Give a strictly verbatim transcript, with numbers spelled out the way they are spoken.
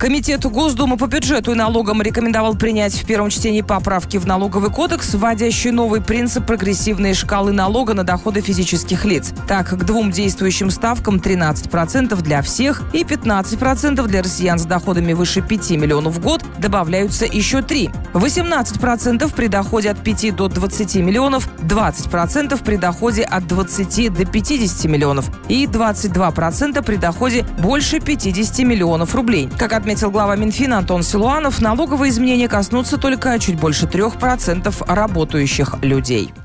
Комитет Госдумы по бюджету и налогам рекомендовал принять в первом чтении поправки в налоговый кодекс, вводящие новый принцип прогрессивной шкалы налога на доходы физических лиц. Так, к двум действующим ставкам тринадцать процентов для всех и пятнадцать процентов для россиян с доходами выше пяти миллионов в год добавляются еще три. восемнадцать процентов при доходе от пяти до двадцати миллионов, двадцать процентов при доходе от двадцати до пятидесяти миллионов и двадцать два процента при доходе больше пятидесяти миллионов рублей. Как отметил глава Минфина Антон Силуанов, налоговые изменения коснутся только чуть больше трех процентов работающих людей.